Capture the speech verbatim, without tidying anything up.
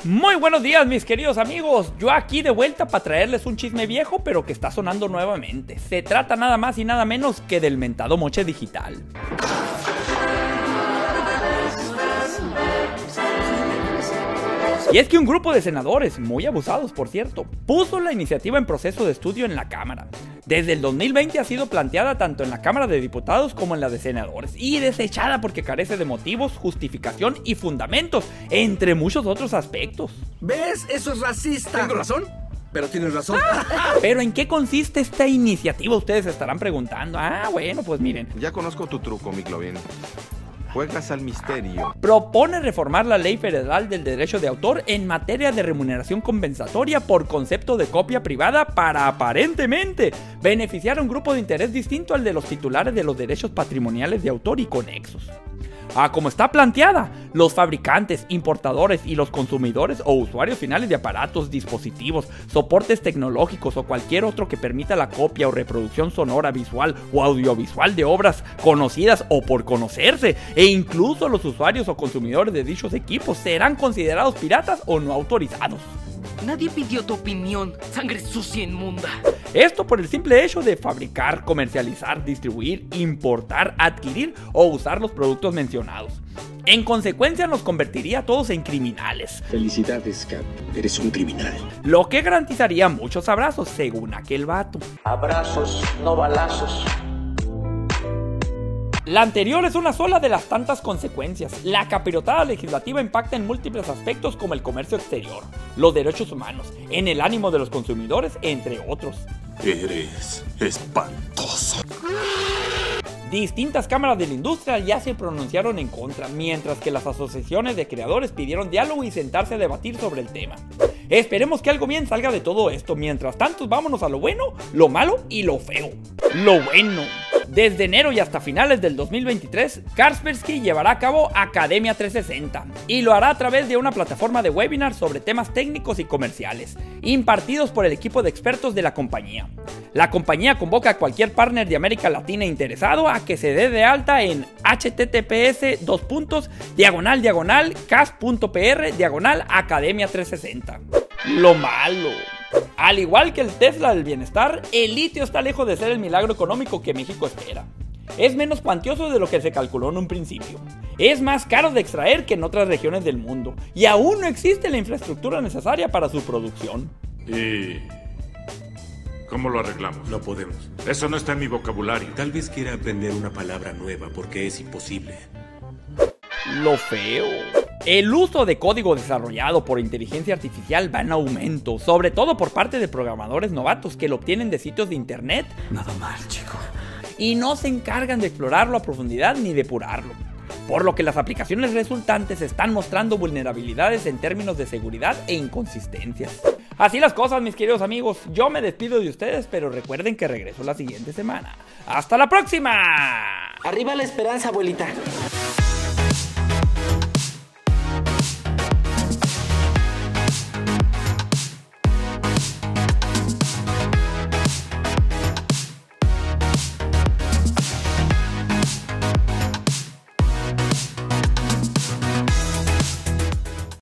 Muy buenos días, mis queridos amigos. Yo aquí de vuelta para traerles un chisme viejo, pero que está sonando nuevamente. Se trata nada más y nada menos que del mentado moche digital. Y es que un grupo de senadores, muy abusados por cierto, puso la iniciativa en proceso de estudio en la Cámara. Desde el dos mil veinte ha sido planteada tanto en la Cámara de Diputados como en la de Senadores, y desechada porque carece de motivos, justificación y fundamentos, entre muchos otros aspectos. ¿Ves? Eso es racista. ¿Tengo razón? Pero tienes razón. ¿Pero en qué consiste esta iniciativa? Ustedes se estarán preguntando. Ah, bueno, pues miren. Ya conozco tu truco, mi Clovin. Juegas al misterio. Propone reformar la Ley Federal del Derecho de Autor en materia de remuneración compensatoria por concepto de copia privada para aparentemente beneficiar a un grupo de interés distinto al de los titulares de los derechos patrimoniales de autor y conexos. Ah, como está planteada, los fabricantes, importadores y los consumidores o usuarios finales de aparatos, dispositivos, soportes tecnológicos o cualquier otro que permita la copia o reproducción sonora, visual o audiovisual de obras conocidas o por conocerse, e incluso los usuarios o consumidores de dichos equipos serán considerados piratas o no autorizados. Nadie pidió tu opinión, sangre sucia inmunda. Esto por el simple hecho de fabricar, comercializar, distribuir, importar, adquirir o usar los productos mencionados. En consecuencia nos convertiría a todos en criminales. Felicidades, Cap, eres un criminal. Lo que garantizaría muchos abrazos, según aquel vato. Abrazos, no balazos. La anterior es una sola de las tantas consecuencias. La capirotada legislativa impacta en múltiples aspectos como el comercio exterior, los derechos humanos, en el ánimo de los consumidores, entre otros. Eres espantoso. Distintas cámaras de la industria ya se pronunciaron en contra, mientras que las asociaciones de creadores pidieron diálogo y sentarse a debatir sobre el tema. Esperemos que algo bien salga de todo esto. Mientras tanto, vámonos a lo bueno, lo malo y lo feo. Lo bueno. Desde enero y hasta finales del dos mil veintitrés, Kaspersky llevará a cabo Academia trescientos sesenta y lo hará a través de una plataforma de webinars sobre temas técnicos y comerciales, impartidos por el equipo de expertos de la compañía. La compañía convoca a cualquier partner de América Latina interesado a que se dé de alta en https dos puntos diagonal diagonal cas.pr diagonal Academia trescientos sesenta. Lo malo. Al igual que el Tesla del bienestar, el litio está lejos de ser el milagro económico que México espera. Es menos cuantioso de lo que se calculó en un principio. Es más caro de extraer que en otras regiones del mundo. Y aún no existe la infraestructura necesaria para su producción. ¿Y cómo lo arreglamos? No podemos. Eso no está en mi vocabulario. Tal vez quiera aprender una palabra nueva porque es imposible. Lo feo. El uso de código desarrollado por inteligencia artificial va en aumento, sobre todo por parte de programadores novatos que lo obtienen de sitios de internet. Nada mal, chico. Y no se encargan de explorarlo a profundidad ni depurarlo. Por lo que las aplicaciones resultantes están mostrando vulnerabilidades en términos de seguridad e inconsistencias. Así las cosas, mis queridos amigos. Yo me despido de ustedes, pero recuerden que regreso la siguiente semana. ¡Hasta la próxima! Arriba la esperanza, abuelita.